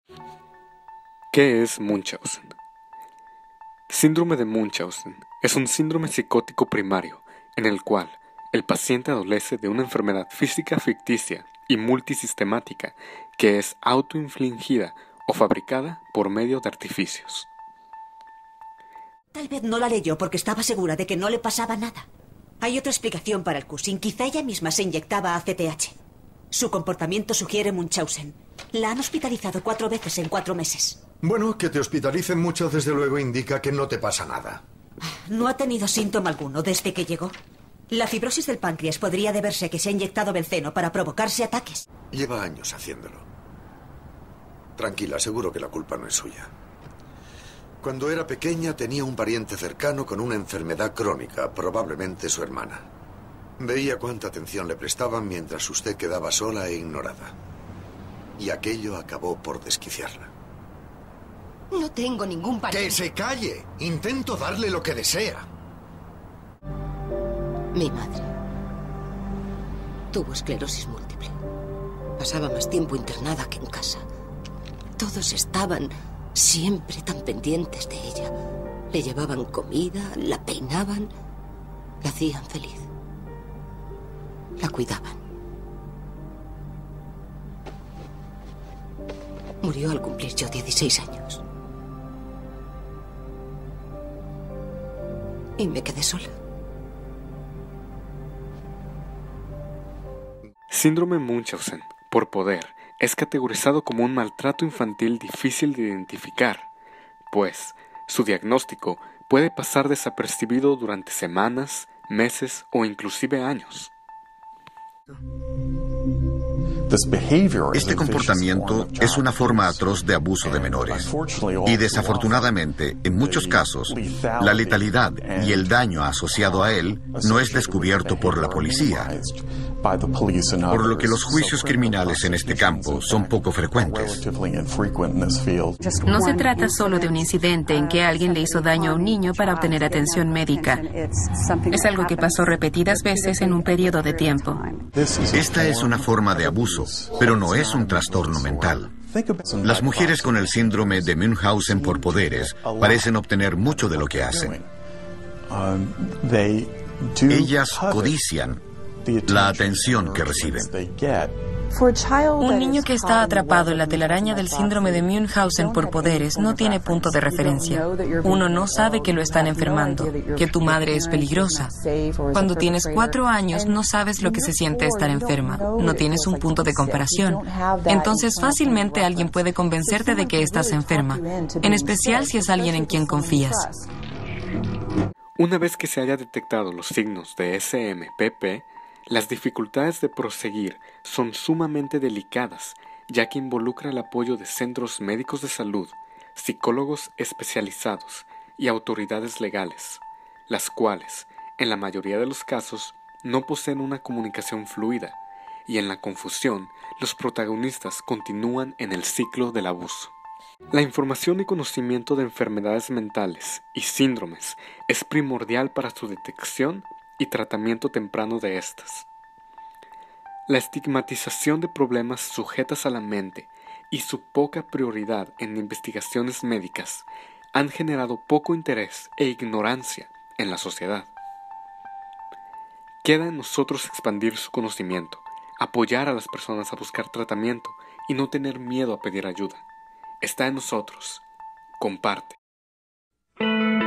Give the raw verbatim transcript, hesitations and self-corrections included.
¿Qué es Munchausen? Síndrome de Munchausen es un síndrome psicótico primario en el cual el paciente adolece de una enfermedad física ficticia y multisistemática que es autoinfligida o fabricada por medio de artificios. Tal vez no la leyó porque estaba segura de que no le pasaba nada. Hay otra explicación para el Cushing. Quizá ella misma se inyectaba A C T H. Su comportamiento sugiere Munchausen. La han hospitalizado cuatro veces en cuatro meses. Bueno, que te hospitalicen mucho desde luego indica que no te pasa nada. No ha tenido síntoma alguno desde que llegó. La fibrosis del páncreas podría deberse a que se ha inyectado benceno para provocarse ataques. Lleva años haciéndolo. Tranquila, seguro que la culpa no es suya. Cuando era pequeña tenía un pariente cercano con una enfermedad crónica, probablemente su hermana. Veía cuánta atención le prestaban mientras usted quedaba sola e ignorada. Y aquello acabó por desquiciarla. No tengo ningún pariente. ¡Que se calle! Intento darle lo que desea. Mi madre tuvo esclerosis múltiple. Pasaba más tiempo internada que en casa. Todos estaban siempre tan pendientes de ella. Le llevaban comida, la peinaban, la hacían feliz. La cuidaban. Murió al cumplir yo dieciséis años. Y me quedé sola. Síndrome Munchausen, por poder, es categorizado como un maltrato infantil difícil de identificar, pues su diagnóstico puede pasar desapercibido durante semanas, meses o inclusive años. Este comportamiento es una forma atroz de abuso de menores. Y desafortunadamente, en muchos casos, la letalidad y el daño asociado a él no es descubierto por la policía, por lo que los juicios criminales en este campo son poco frecuentes. No se trata solo de un incidente en que alguien le hizo daño a un niño para obtener atención médica. Es algo que pasó repetidas veces en un periodo de tiempo. Esta es una forma de abuso, pero no es un trastorno mental. Las mujeres con el síndrome de Munchausen por poderes parecen obtener mucho de lo que hacen. Ellas codician la atención que reciben. Un niño que está atrapado en la telaraña del síndrome de Munchausen por poderes no tiene punto de referencia. Uno no sabe que lo están enfermando, que tu madre es peligrosa. Cuando tienes cuatro años no sabes lo que se siente estar enferma. No tienes un punto de comparación. Entonces fácilmente alguien puede convencerte de que estás enferma, en especial si es alguien en quien confías. Una vez que se haya detectado los signos de S M P P, las dificultades de proseguir son sumamente delicadas, ya que involucra el apoyo de centros médicos de salud, psicólogos especializados y autoridades legales, las cuales, en la mayoría de los casos, no poseen una comunicación fluida, y en la confusión, los protagonistas continúan en el ciclo del abuso. La información y conocimiento de enfermedades mentales y síndromes es primordial para su detección y tratamiento temprano de estas. La estigmatización de problemas sujetas a la mente y su poca prioridad en investigaciones médicas han generado poco interés e ignorancia en la sociedad. Queda en nosotros expandir su conocimiento, apoyar a las personas a buscar tratamiento y no tener miedo a pedir ayuda. Está en nosotros. Comparte.